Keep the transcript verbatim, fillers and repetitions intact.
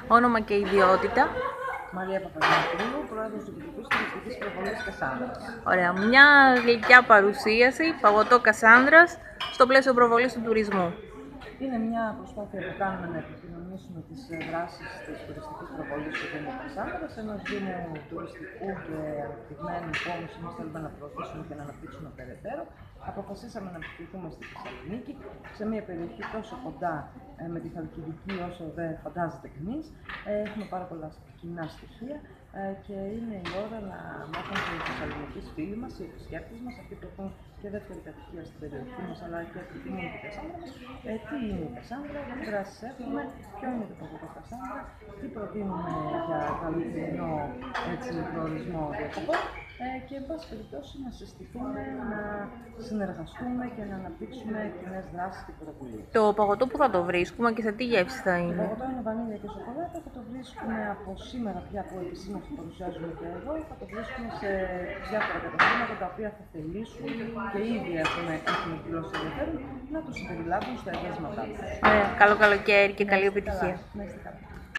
Όνομα και ιδιότητα. Μαρία Παπαδημητρίου, πρόεδρος του Επιτροπής Τουριστικής Προβολής Κασάνδρας. Ωραία. Μια γλυκιά παρουσίαση, φαγωτό Κασάνδρας, στο πλαίσιο προβολής του τουρισμού. Είναι μια προσπάθεια που κάνουμε να επικοινωνήσουμε τις δράσεις της τουριστικής προβολής του Δήμου Κασάνδρας, ενός Δήμου τουριστικού και αναπτυγμένου που όμως εμείς θέλουμε να προωθήσουμε και να αναπτύξουμε περαιτέρω. Αποφασίσαμε να επισκεφθούμε στη Θεσσαλονίκη, σε μια περιοχή τόσο κοντά ε, με τη Χαλκιδική όσο δεν φαντάζεται κανείς. Ε, έχουμε πάρα πολλά κοινά στοιχεία ε, και είναι η ώρα να μάθουν και οι Θεσσαλονικείς φίλοι μας, οι επισκέπτες μας, αυτοί που έχουν και δεύτερη κατοικία στην περιοχή μας, αλλά και επιθυμούν την Κασάνδρα μας, ε, τι είναι η Κασάνδρα, τι δράσεις έχουμε, ποιο είναι το παγωτό Κασάνδρα, τι προτείνουμε για καλοκαιρινό προορισμό διακοπών. Ε, και εν πάση περιπτώσει να συστηθούμε, να συνεργαστούμε και να αναπτύξουμε κοινές δράσεις και πρωτοβουλίες. Το παγωτό που θα το βρίσκουμε και σε τι γεύση θα είναι? Το παγωτό είναι βανίλια και σοκολάτα, θα το βρίσκουμε από σήμερα πια που επισήμως το παρουσιάζουμε και εδώ, θα το βρίσκουμε σε διάφορα καταστήματα τα οποία θα θελήσουν και ήδη έχουμε, έχουμε εκδηλώσει ενδιαφέρον να το συμπεριλάβουν στα εδέσματά τους. Καλό καλοκαίρι και καλή επιτυχία. Να είστε καλά.